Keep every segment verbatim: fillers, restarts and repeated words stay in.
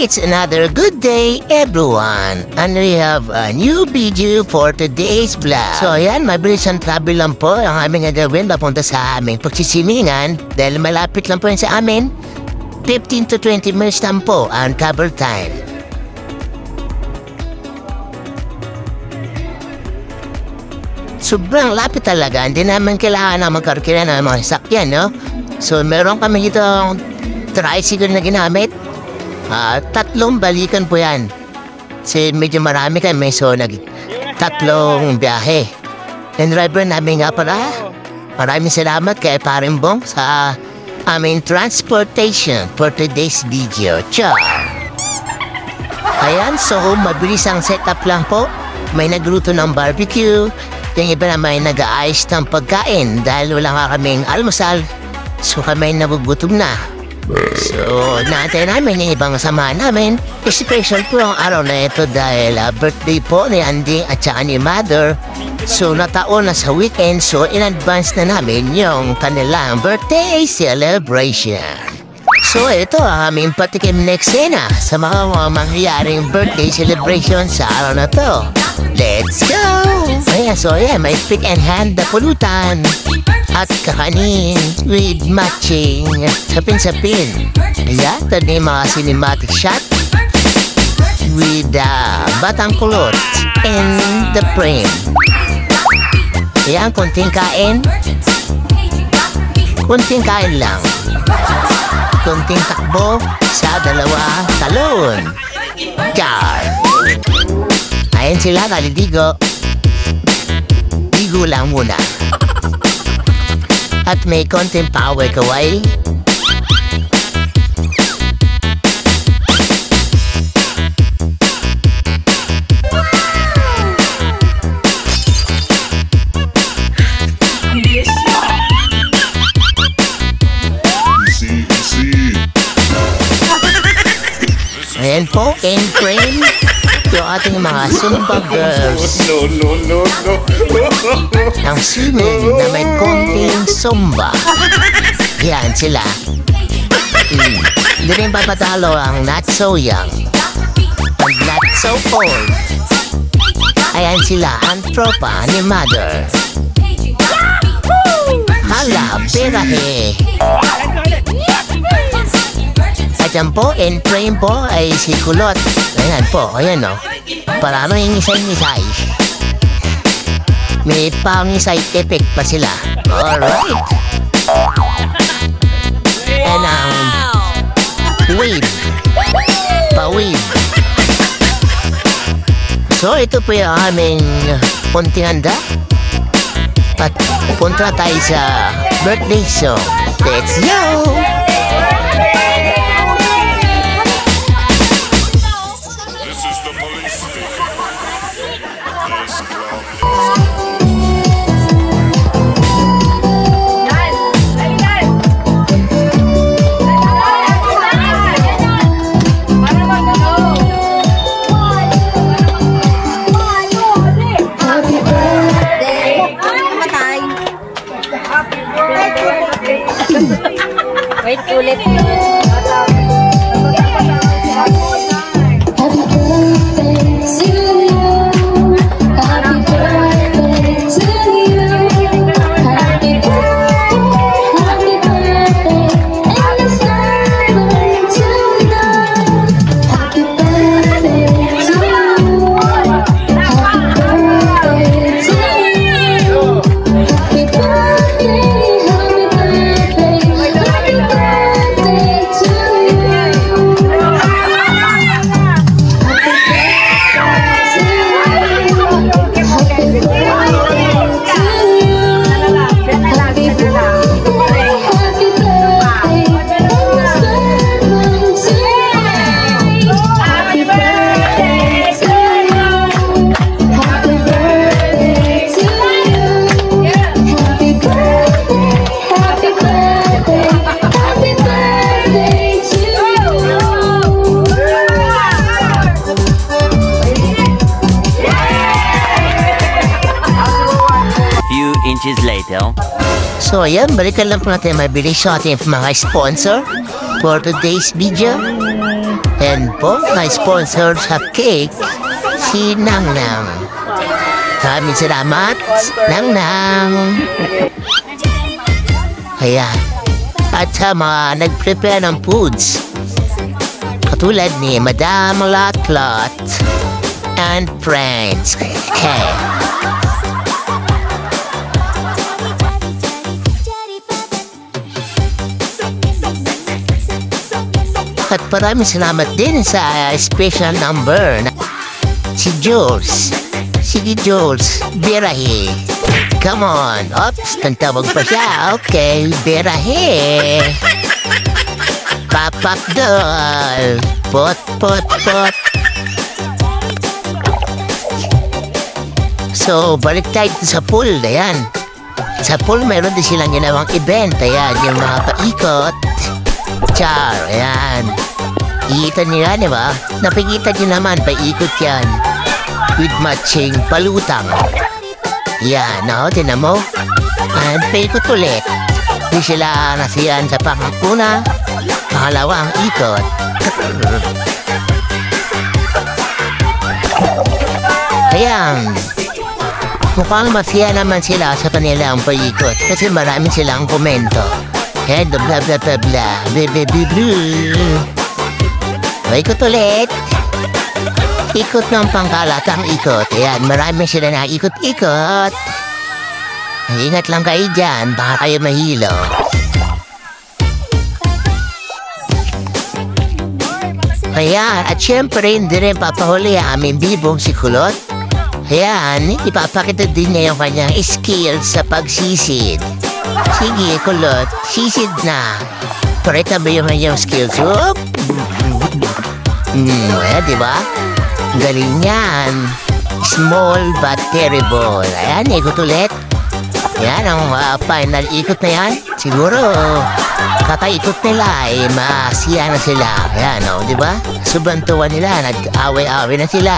It's another good day, everyone. And we have a new video for today's vlog. So ayan, mabilis ang travel lang po ang aming gagawin papunta sa aming pagsisimingan. Dahil malapit lang po yan sa amin, fifteen to twenty minutes lang po ang travel time. Sobrang lapit talaga, hindi naman kailangan na magkarkira ng mga sakyan, no? So meron kami dito tricycle na ginamit. Uh, tatlong balikan po yan. Kasi medyo marami kami, so nag tatlong biyahe. And driver namin nga pala, maraming salamat kay Paring Bong sa aming transportation for today's video. Ciao! Ayan, so mabilis ang setup lang po. May nagluto ng barbecue. Yung iba na may nag-aayos ng pagkain dahil wala nga kaming almusal. So kami nagugutom na. So, naantay namin yung ibang kasama namin. Special po ang araw na ito dahil uh, birthday po ni Andy at saka ni Mother. So, nataon na sa weekend, so in advance na namin yung kanilang birthday celebration. So, ito ang aming patikim na eksena sa mga, mga mangyayaring birthday celebration sa araw na to. Let's go! Ayan, so ayan, may pick and hand na pulutan. At kakanin with matching sapin-sapin. Ayan, ito na yung mga cinematic shot with uh, batang kulot and the frame. Ayan, kunting kain. Kunting kain lang. Kunting takbo sa dalawa talon. Char! Ayan sila, nalidigo. Digo lang muna. At may konting power kaway. Ayan po, in frame yung ating mga Zumba girls. No, no, no, no, no. Ang swimming na may konting Zumba. Yan sila. Mm. Hindi rin papatalo ang not so young and not so old. Ayan sila, ang tropa ni Mother. Hala, perahe. At yan po, in frame po ay si Kulot. Ayan po, ayan o. Para may ngisay-ngisay. May pang-ngisay effect pa sila. Alright. And ang wave. Pa-wave. So, ito po yung aming konting handa. At pupunta tayo sa birthday song. Let's go! Wait ulit. inches later. So ayan, balikan lang po natin mabilis sa ating mga sponsor for today's video. And po, my sponsor sa cake, si Nang Nang. Maraming salamat, Nang Nang. Ayan. At sa mga nag-prepare ng foods, katulad ni Madam Lot-Lot and friends. Okay. At maraming salamat din sa special number na si Jules. Sige Jules, Berahe. Come on. Oops, tantawag pa siya. Okay, Berahe. Pop-up doll. Pot, pot, pot. So, balik tayo sa pool. Ayan. Sa pool, meron din silang ginawang event. Ayan, yung mga paikot. Char, ayan. Iitan nila, di ba? Napikita nyo naman, paikot yan. With matching palutang. Yan, no? Tinan mo. And paikot ulit. Di sila nasiyan sa pangakuna. Pangalawang ikot. Ayan. Mukhang masaya naman sila sa kanilang paikot. Kasi marami silang komento. Kaya bla bla bla bla bla bla bla bla. Ikot ulit. Ikot ng pangkalatang ikot. Ayan, marami sila na ikot-ikot. Ingat lang kayo dyan, baka kayo mahilo. Ayan, at syempre hindi rin papahuli ang aming bibong si Kulot. Ayan, ipapakita din niya yung kanyang skills sa pagsisid. Sige, Kulot, sisid na. Pakita ba yung kanyang skills? Oop! Hmm, eh, diba? Galing yan. Small but terrible. Ayan, ikot ulit. Ayan, ang uh, final ikot na yan. Siguro, kakaikot nila, eh, masiya na sila. Ayan, o, oh, diba? Sobrang tuwa nila, nag-away-away na sila.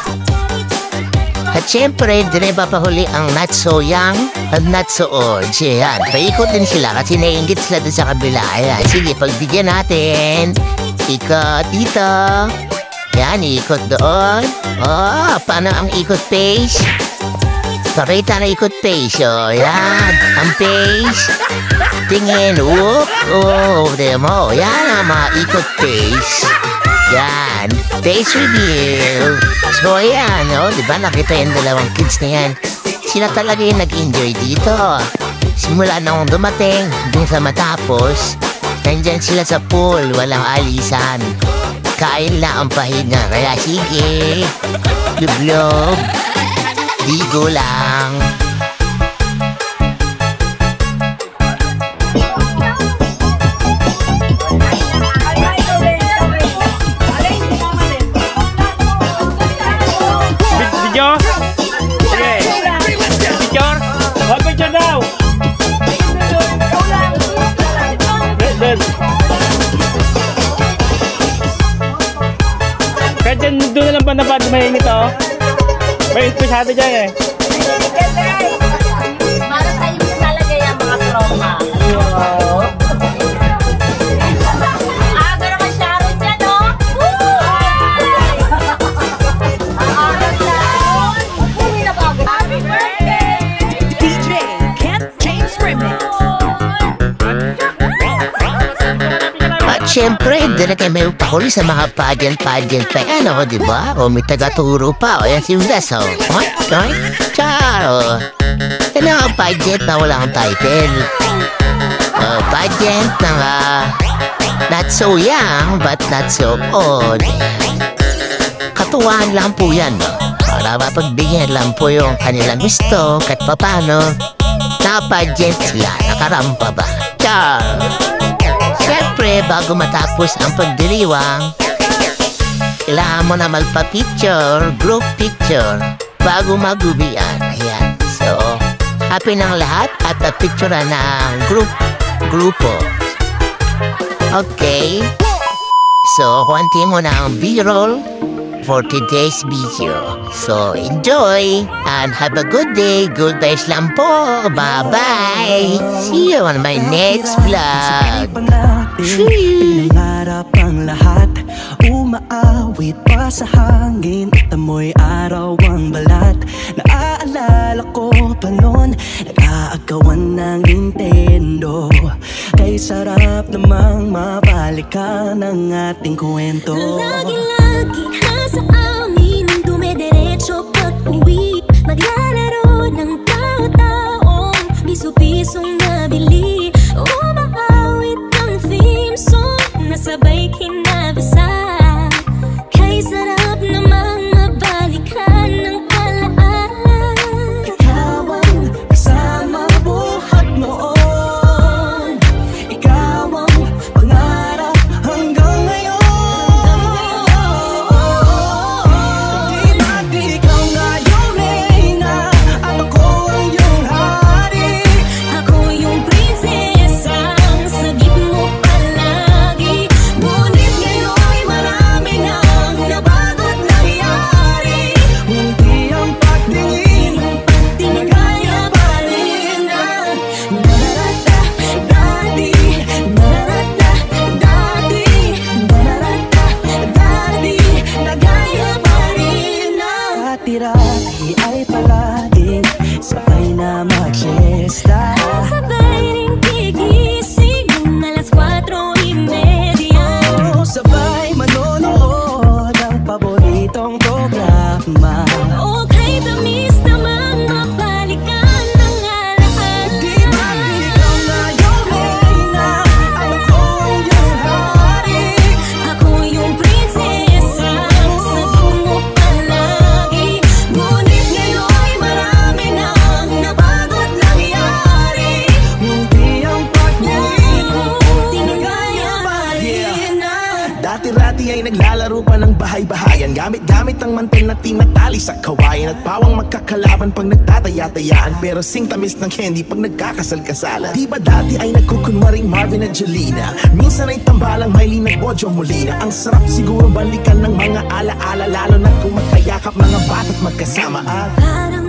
At syempre, di rin papahuli ang not so young at not so old. Ayan, paikot din sila kasi naiingit sila din sa kabila. Ayan, sige, pagbigyan natin. Ikot dito. Ayan, ikot doon. Oh, paano ang ikot pace? Pakita na ikot pace. O, ayan, ang pace. Tingin, whoop. Oh, di mo. Ayan ang mga ikot pace. Yan, face reveal. So, ayan, oh, di ba nakita yung dalawang kids na yan? Sila talaga yung nag-enjoy dito. Simula nung dumating, hanggang sa matapos, nandyan sila sa pool, walang alisan. Kain lang ang pahinga, kaya sige, lublob, digo lang. Kahit dyan, doon na lang pa napad mahingit oh. May inspirado dyan eh. Para tayo mo talaga yung mga trauma. Aga naman Sharon dyan oh. Aga Sharon. Uwi na ba ako? Happy birthday! D J Kent James Remix. At syempre, hindi na kayo may upakuli sa mga pageant-pageant pa yan, o, diba? O, may taga-turo pa, o, yan si Ulas, o. What? Right? Charo. Yan ang pageant na walang title. O, pageant na nga, not so young, but not so old. Katuwaan lang po yan, no? Para mapagbigyan lang po yung kanilang gusto, kahit papano. Na-pageant sila, nakarampa ba? Charo. Siyempre, bago matapos ang pagdiriwang, kailangan mo na magpa-picture, group picture, bago magubian. Ayan. So, happy ng lahat at na-picture ng group, grupo. Okay. So, konti mo na ang B-roll for today's video. So, enjoy and have a good day. Goodbye lang po. Bye-bye. See you on my next vlog. Pinangarap ang lahat. umaawit pa sa hangin at amoy araw ang balat. Naaalala ko pa noon, nag-aagawan ng Nintendo. Kay sarap namang mabalikan ang ating kwento. Lagi-lagi ka sa amin, dumediretso pag-uwi. Maglalaro ng tao-taong piso-pisong nabili. Umaawit ng theme song na sabay kinabasa. Kay sarap namang mabalikan ng alaala. Ikaw ang kasama buhat noon, ikaw ang pangarap hanggang ngayon. Di ba't ikaw ngayon reyna at ako ang iyong hari? Ako yung prinsesang sagip mo palagi. Ngunit ngayon'y marami nang nabago't nangyari. Hindi ang pagtingin na kaya pa rin na nararata dati, nararata dati, nararata dati, na kaya pa rin na. Dati-rati ay palaging sabay na mag-siesta. Sabay ring gigising ng alas kwatro y media. Oh, sabay manonood ng paboritong programa. Okay, tamis namang mabalikan ng alaala. Di ba't ikaw ngayon reyna at ako ang iyong hari? Ako yung prinsesang sagip mo palagi. Ngunit ngayon'y marami nang nabago't nangyari. Hindi ang pagtingin na kaya pa rin na. Dati-rati ay naglalaro pa ng bahay-bahayan, gamit-gamit ang mantel na tinatali sa kawayan. At pawang magkakalaban pag nagtataya-tayaan, pero sing tamis ng candy pag nagkakasal-kasalan. Di ba dati ay nagkukunwaring Marvin at Jelena? Minsan ay tambalang Maylene at Bojo Molina. Ang sarap siguro balikan ng mga alaala, lalo na kung magkayakap mga bata't magkasama at Parang